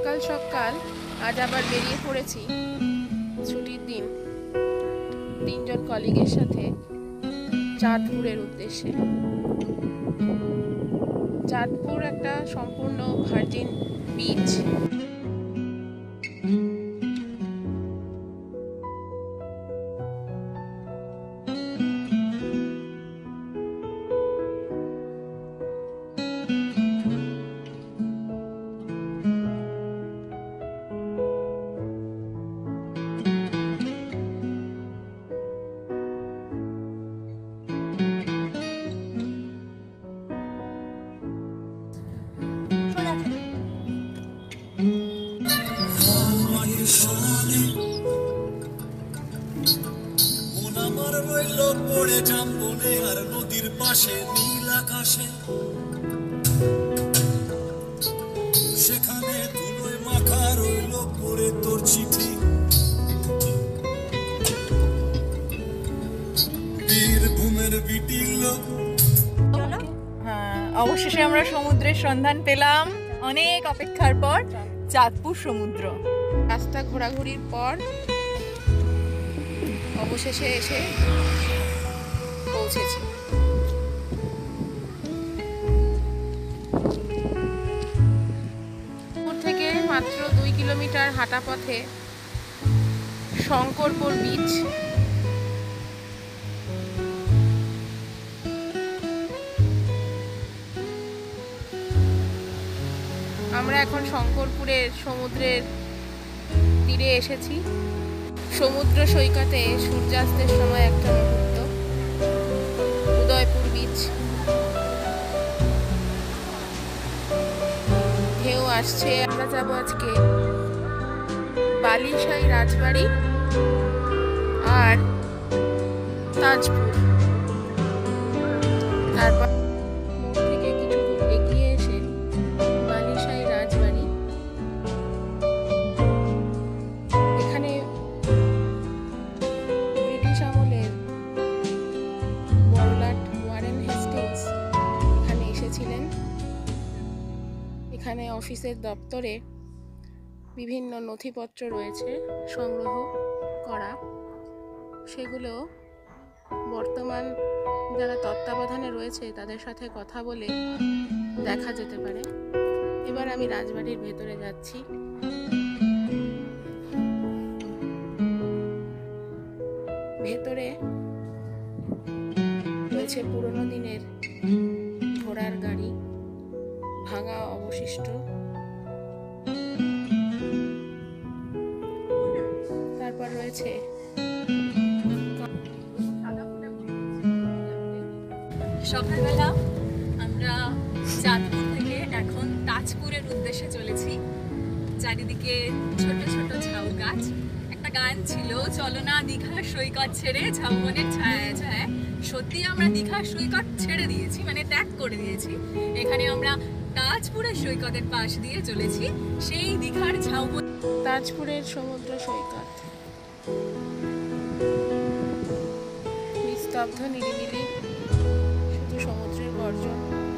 সকাল সকাল আজ আবার বেরিয়ে পড়েছি ছুটির দিন তিনজন কলিগের সাথে চাঁদপুরের উদ্দেশ্যে। চাঁদপুর একটা সম্পূর্ণ ভার্জিন বিচ। নদীর পাশে নীল আকাশে সেখানে ধুলোয় মাখা রইল পড়ে তোর চিঠি। বীরভূমের বিটির লোক। অবশেষে আমরা সমুদ্রের সন্ধান পেলাম অনেক অপেক্ষার পর। চাঁদপুর সমুদ্র। রাস্তা ঘোরাঘুরির পর অবশেষে এসে পৌঁছেছি। থেকে মাত্র 2 কিলোমিটার হাঁটা পথে শঙ্করপুর বিচ। আমরা এখন শঙ্করপুরের সমুদ্রের তীরে এসেছি। সমুদ্র সৈকতে সূর্যাস্তের সময় একটা মুহূর্ত। উদয়পুর বিচ। ঢেউ আসছে। আমরা যাব আজকে বালিশাই রাজবাড়ি আর তাজপুর। তারপর মোড় থেকে কিছু দূর এগিয়ে এসে বালিশাই রাজবাড়ি। এখানে ব্রিটিশ আমলের বড়লাট ওয়ারেন হেস্টিংস এখানে এসেছিলেন। এখানে অফিসের দপ্তরে বিভিন্ন নথিপত্র রয়েছে সংগ্রহ করা। সেগুলো বর্তমান যারা তত্ত্বাবধানে রয়েছে তাদের সাথে কথা বলে দেখা যেতে পারে। এবার আমি রাজবাড়ির ভেতরে যাচ্ছি। ভেতরে রয়েছে পুরনো দিনের ঘোড়ার গাড়ি, ভাঙা অবশিষ্ট। তারপর রয়েছে সকালবেলা আমরা চাঁদপুর থেকে এখন তাজপুরের উদ্দেশ্যে চলেছি। চারিদিকে ছোট ছোট ঝাউ গাছ। একটা গান ছিল, চলো না দীঘার সৈকত ছেড়ে ঝাউবনের ছায়া ছায়া। সত্যি আমরা দীঘার সৈকত ছেড়ে দিয়েছি, মানে ত্যাগ করে দিয়েছি। এখানে আমরা তাজপুরের সৈকতের পাশ দিয়ে চলেছি, সেই দীঘার ঝাউবন। তাজপুরের সমুদ্র সৈকত নিস্তব্ধ, নিরিবিলি, শুধু সমুদ্রের গর্জন।